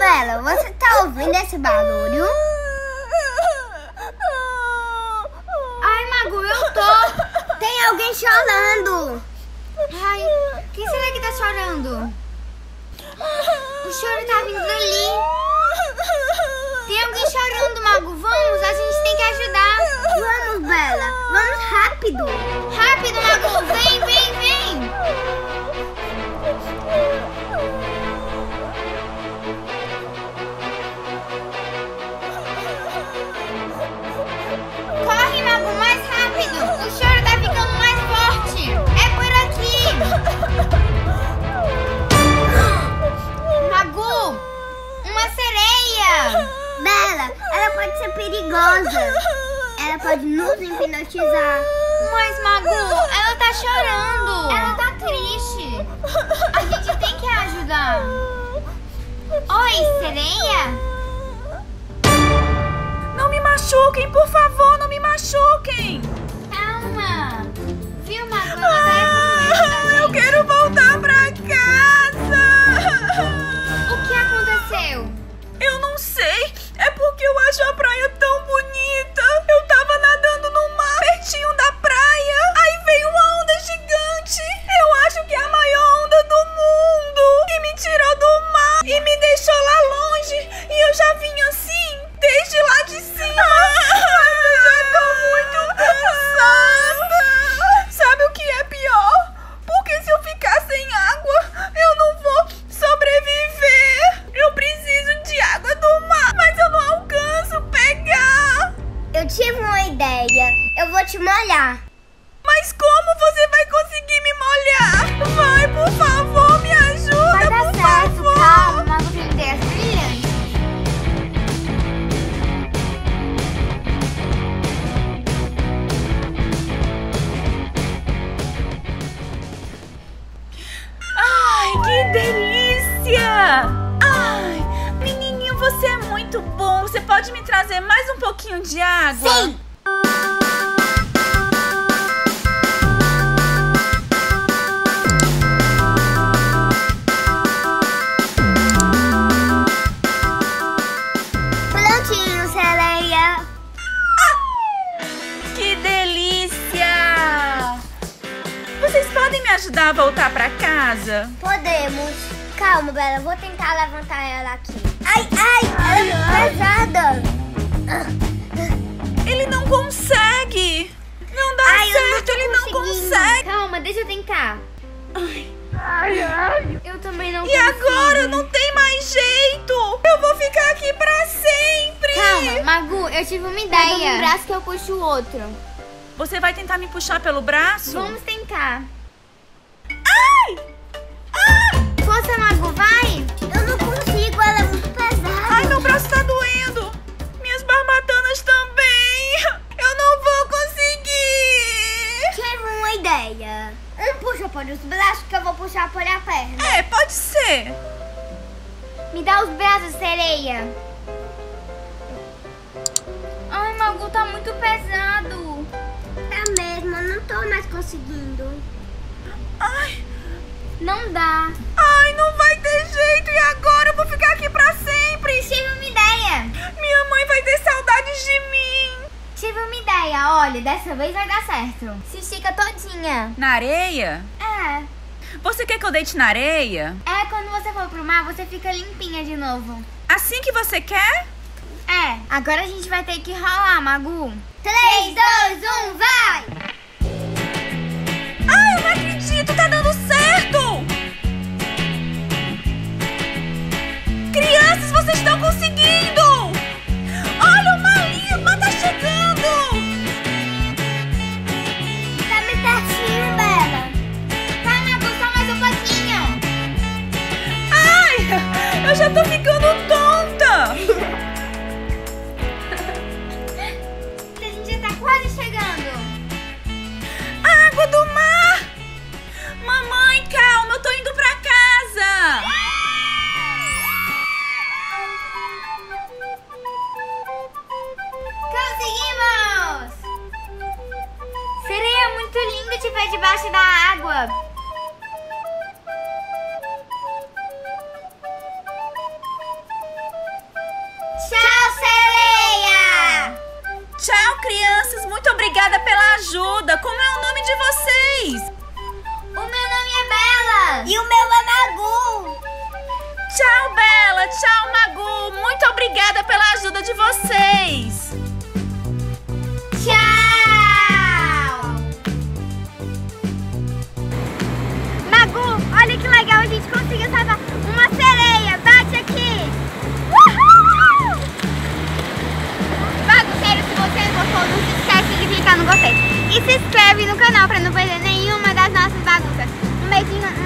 Bela, você tá ouvindo esse barulho? Ai, Magu, eu tô. Tem alguém chorando. Ai, quem será que tá chorando? O choro tá vindo dali. Tem alguém chorando, Magu. Vamos, a gente tem que ajudar. Vamos, Bela. Vamos rápido. Rápido, Magu. Vem, vem, vem. Corre, Magu, mais rápido. O choro tá ficando mais forte. É por aqui. Magu, uma sereia. Bela, ela pode ser perigosa. Ela pode nos hipnotizar. Mas, Magu, ela tá chorando. Ela tá triste. A gente tem que ajudar. Oi, sereia? Não me machuquem, por favor, não me machuquem. Calma. Viu, Magu? Ela vai responder. Eu quero voltar pra casa. O que aconteceu? Eu não sei. É porque eu acho a praia tão bonita. Eu tava nadando no mar, pertinho da praia. Aí veio uma onda gigante. Eu acho que é a maior onda do mundo. E me tirou do mar e me deixou lá longe. E eu já vim assim, desde lá de cima. Mas eu já tô muito cansada. Sabe o que é pior? Porque se eu ficar sem água, eu não vou sobreviver. Eu preciso de água do mar, mas eu não alcanço pegar. Eu tive uma ideia. Eu vou te molhar. Mas como você vai conseguir me molhar? Vai, por favor, me ajuda, Vai dar por certo, favor. calma. Magu tem ideias brilhantes. Ai, que delícia! Ai, menininho, você é muito bom. Você pode me trazer mais um pouquinho de água? Sim! Prontinho, sereia. Que delícia! Vocês podem me ajudar a voltar pra casa? Podemos. Calma, Bela. Vou tentar levantar ela aqui. Ai, ai! Ela é muito pesada. Ele não consegue! Não dá Ai, eu não certo, tô ele não conseguindo. consegue! Calma, deixa eu tentar. Eu também não E consigo. agora não tem mais jeito! Eu vou ficar aqui pra sempre! Calma, Magu, eu tive uma ideia. Pega um braço que eu puxo o outro. Você vai tentar me puxar pelo braço? Vamos tentar. Ai! Força, Magu, vai! Eu não consigo, ela é muito pesada. Ai, meu braço tá doendo! Minhas barbatanas também! Eu não vou conseguir! Tive uma ideia. Puxa por os braços que eu vou puxar por a perna. É, pode ser! Me dá os braços, sereia. Ai, Magu, tá muito pesado. Tá mesmo, eu não tô mais conseguindo. Ai, Não dá. ai, não vai ter jeito! E agora eu vou ficar aqui pra sempre! Tive uma ideia. Minha mãe vai ter saudades de mim! Tive uma ideia. Olha, dessa vez vai dar certo. Se estica todinha. Na areia? É. Você quer que eu deite na areia? É, quando você for pro mar, você fica limpinha de novo. Assim que você quer? É. Agora a gente vai ter que rolar, Magu. 3, 2, 1, vai! Ai, eu não acredito! Tá dando certo! Crianças, vocês estão conseguindo! Olha, o Malima tá chegando! Tá me pertinho, Bela. Vai, Magu, só mais um pouquinho. Ai, eu já tô ficando tonta! A gente já tá quase chegando. Água do mar! Mamãe, calma, eu tô indo pra casa! Conseguimos! Seria muito lindo te ver debaixo da água. ajuda. Como é o nome de vocês? O meu nome é Bela. E o meu é Magu. Tchau, Bela. Tchau, Magu. Muito obrigada pela ajuda de vocês. Tchau. Magu, olha que legal. A gente conseguiu salvar uma sereia. Bate aqui. Uhul! Bagunceiro, se você gostou, não se esquece de clicar no gostei. E se inscreve no canal para não perder nenhuma das nossas bagunças. Um beijinho